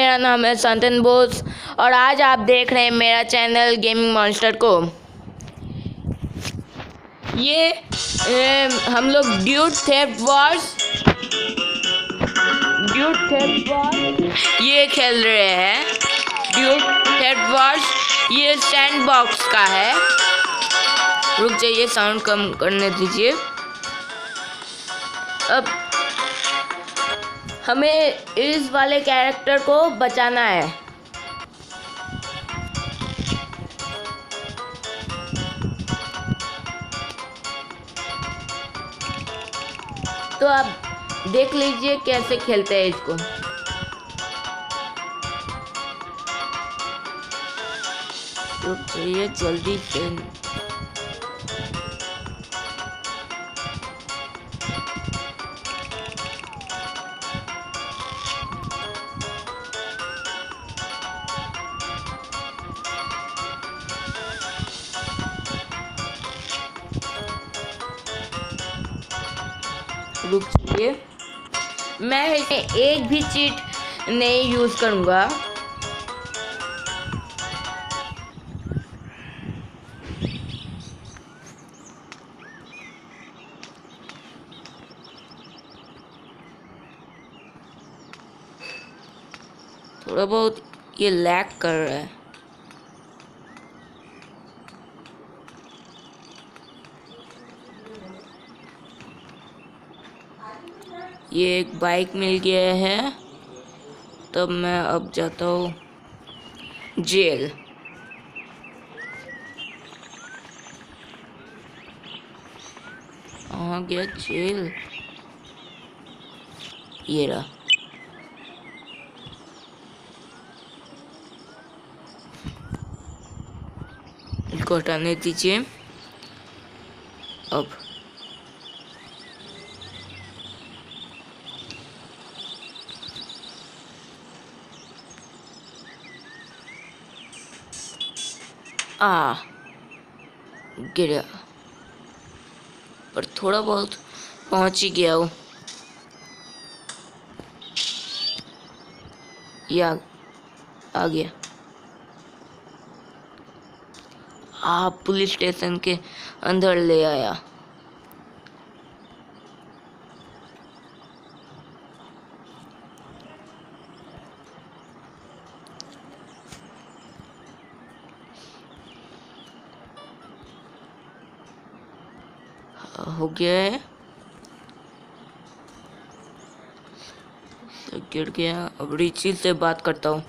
मेरा नाम है संतन बोस और आज आप देख रहे हैं मेरा चैनल गेमिंग मॉन्स्टर को। ये हम लोग ड्यूड थेफ्ट वॉर्स ये खेल रहे हैं। ड्यूड थेफ्ट वॉर्स ये सैंडबॉक्स का है। रुक जाइए, साउंड कम करने दीजिए। अब हमें इस वाले कैरेक्टर को बचाना है। तो आप देख लीजिए कैसे खेलते हैं इसको। रुक जाइए जल्दी से। रुक जाइए, मैं इसमें एक भी चीट नहीं यूज करूंगा। थोड़ा बहुत ये लैग कर रहा है। ये एक बाइक मिल गया है, तब मैं अब जाता हूँ जेल। कहाँ गया जेल? ये रहा। इसको हटाने दीजिए। अब गिरा, पर थोड़ा बहुत पहुंच ही गया हूँ। ये आ गया। पुलिस स्टेशन के अंदर ले आया। हो गया है, गिर गया। अब रिची से बात करता हूँ।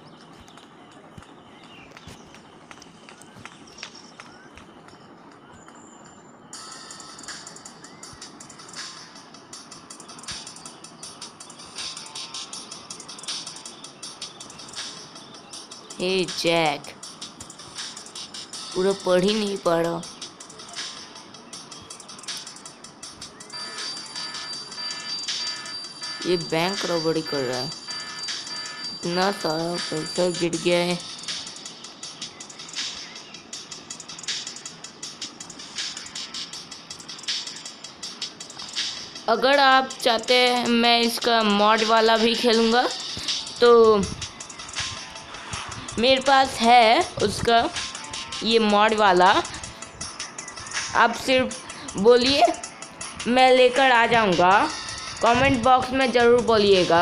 हे जैक, पूरा पढ़ ही नहीं पा रहा। ये बैंक रॉबरी कर रहा है। इतना सारा पैसा गिर गया है। अगर आप चाहते हैं मैं इसका मॉड वाला भी खेलूँगा तो मेरे पास है उसका ये मॉड वाला। आप सिर्फ बोलिए, मैं लेकर आ जाऊँगा। कमेंट बॉक्स में ज़रूर बोलिएगा।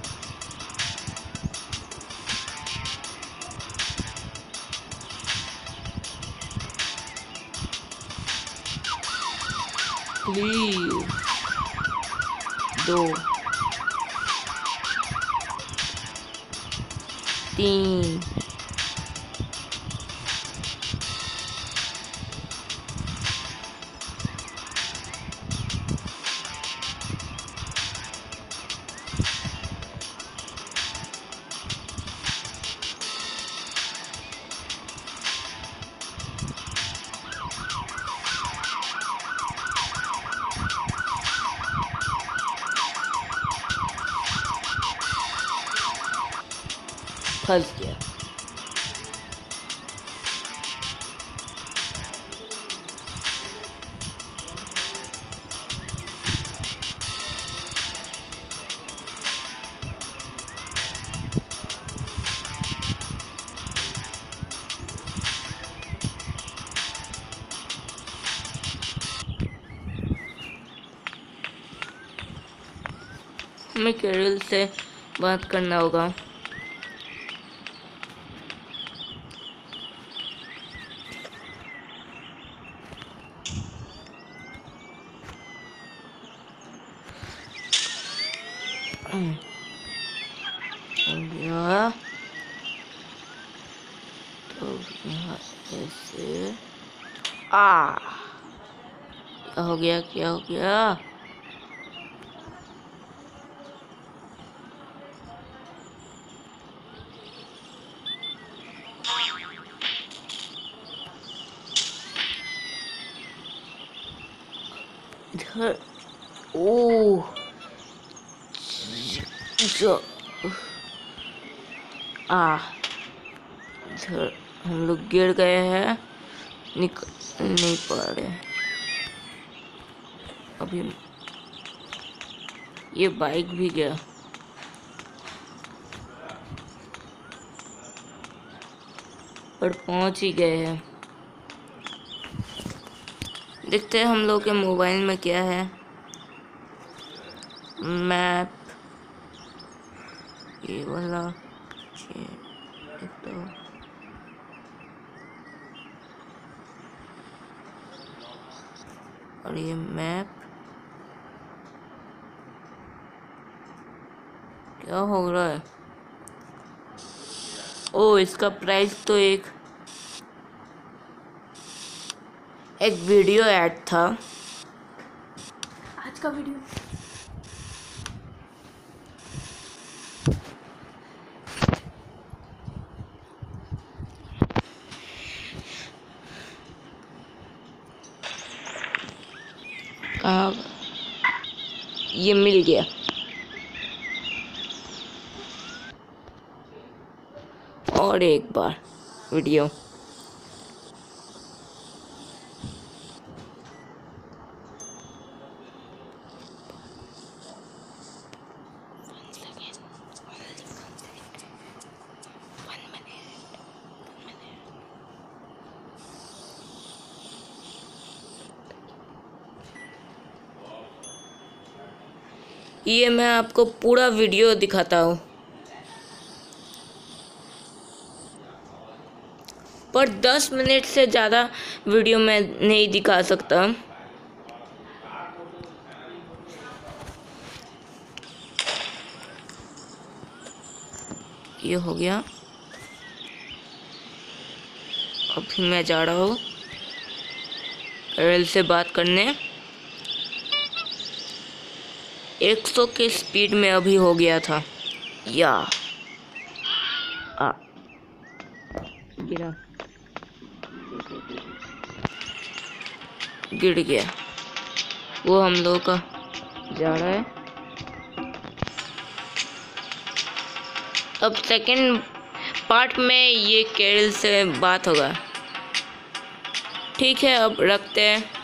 प्लीज 2 3 फंस गया। हमें कैरल से बात करना होगा। या तो यहाँ ऐसे क्या हो गया, क्या हो गया? इधर ओह जो इधर हम लोग गिर गए हैं, निकल नहीं पा रहे। अभी ये बाइक भी गया। पर पहुंच ही गए हैं। देखते हैं हम लोग के मोबाइल में क्या है। मैप ये वाला तो और ये मैप क्या हो रहा है? ओ इसका प्राइस तो एक वीडियो ऐड था। आज का वीडियो कहाँ? ये मिल गया। और एक बार वीडियो ये मैं आपको पूरा वीडियो दिखाता हूँ, पर 10 मिनट से ज़्यादा वीडियो मैं नहीं दिखा सकता। ये हो गया। अभी मैं जा रहा हूँ रेल से बात करने। 100 के स्पीड में अभी हो गया था। या गिर गया। वो हम लोग का जा रहा है। अब सेकंड पार्ट में ये केरल से बात होगा। ठीक है, अब रखते हैं।